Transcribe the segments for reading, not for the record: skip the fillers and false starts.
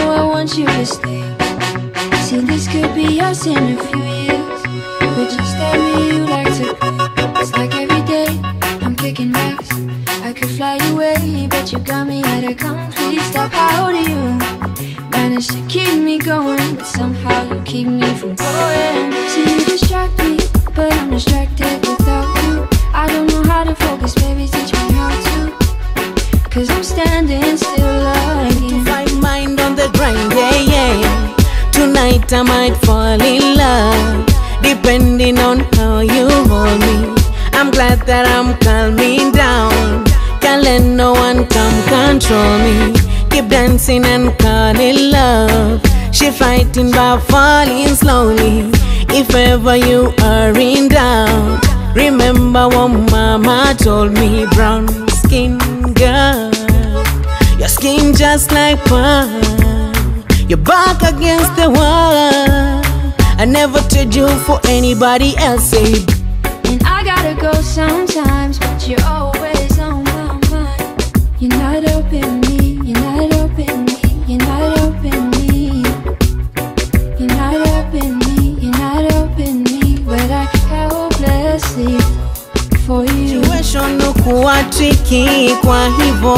I want you to stay. See, this could be us in a few years, but just tell me you like to play. It's like every day I'm kicking rocks. I could fly away, but you got me at a complete stop. How do you manage to keep me going, but somehow you keep me from going? See, you distract me, but I'm distracted without you. I don't know how to focus, baby, teach me how to. Cause I'm standing still like you. To find mind on the grind, yeah, yeah. Tonight I might fall in love, depending on how you hold me. I'm glad that I'm calming down. Can't let no one come control me. Keep dancing and calling love. She fighting by falling slowly. If ever you are in doubt, remember what mama told me. Brown skin girl, your skin just like pearl. You're back against the wall. I never trade you for anybody else, eh? And I gotta go sometimes, but you're always on my mind. You're not helping me, you're not helping me, you're not helping me. You're not helping me, you're not helping me, but I helplessly for you. Situation kuwa tricky, kwa hivo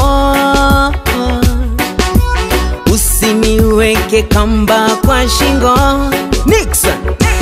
usiniweke kamba kwa shingo. Nixon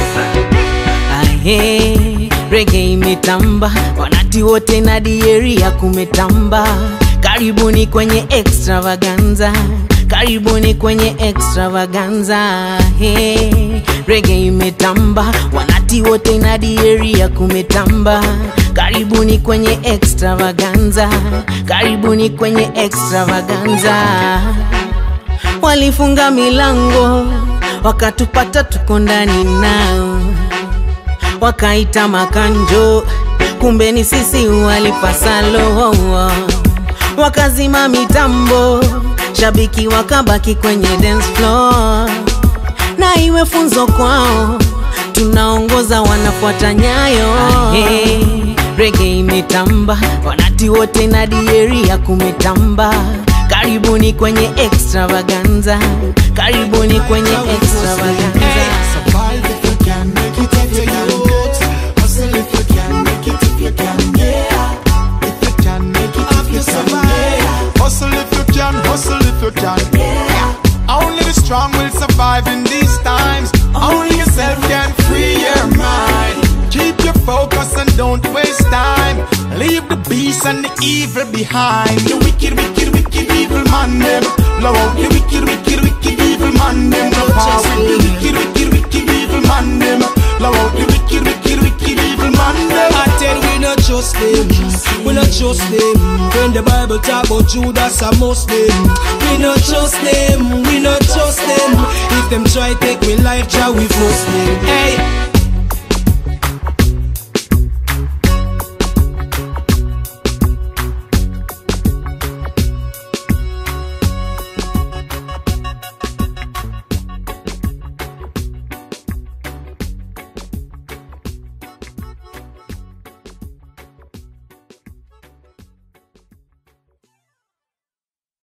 ahe, reggae imetamba, wanati wote na dieri ya kumetamba. Karibuni kwenye extravaganza, karibuni kwenye extravaganza. Hey, reggae imetamba, wanati wote na dieri ya kumetamba. Karibuni kwenye extravaganza, karibuni kwenye extravaganza. Walifunga milango, wakatupata tuko ndani nao. Wakaita makanjo, kumbe ni sisi walipasalo. Wakazima mitambo, shabiki wakabaki kwenye dance floor. Na iwe funzo kwao, tunaongoza wanafuata nyayo. Hey, reggae imetamba, wanati wote na dieri ya kumetamba. Karibuni kwenye extravaganza, karibuni kwenye extravaganza. Survive if you can, make it if you can. Hustle if you can, make it if you can, yeah. If you can, make it if you can, yeah. Hustle if you can, hustle if you can, yeah. Only the strong will survive in these times. Only yourself can free your mind. Keep your focus and don't waste time. Leave the beast and the evil behind. The wicked, wicked, wicked evil man them. Love out the wicked, wicked, wicked evil man them. No power with the wicked, wicked, wicked evil man them. Love out the wicked, wicked, wicked evil man them. I tell we not trust them, we not trust them. When the Bible talk about Judas and Muslim, we not trust them, we not trust them. If them try take me life, Jah we force them. Hey.